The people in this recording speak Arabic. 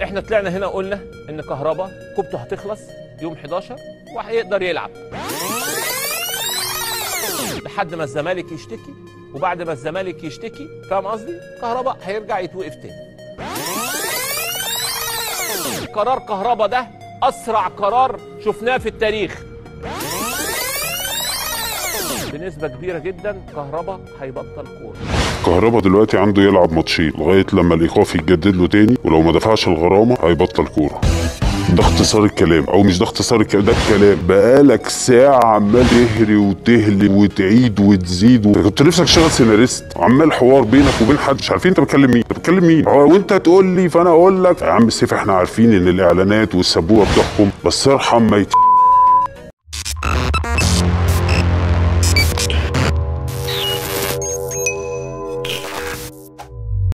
احنا طلعنا هنا قلنا ان كهربا كوبته هتخلص يوم 11 وهيقدر يلعب لحد ما الزمالك يشتكي، وبعد ما الزمالك يشتكي فاهم قصدي كهربا هيرجع يتوقف تاني. قرار كهربا ده اسرع قرار شفناه في التاريخ. بنسبة كبيرة جدا كهربا هيبطل كورة. كهربا دلوقتي عنده يلعب ماتشين لغاية لما الإيقاف يتجدد له تاني، ولو ما دفعش الغرامة هيبطل كورة. ده اختصار الكلام، او مش ده اختصار الكلام، ده الكلام. بقالك ساعة عمال تهري وتهلي وتعيد وتزيد كنت نفسك تشتغل سيناريست، عمال حوار بينك وبين حد مش عارفين انت بتكلم مين، انت بتكلم مين، وانت تقول لي فانا اقول لك يا عم سيف احنا عارفين ان الاعلانات والسبوبة بتحكم، بس ارحم ميت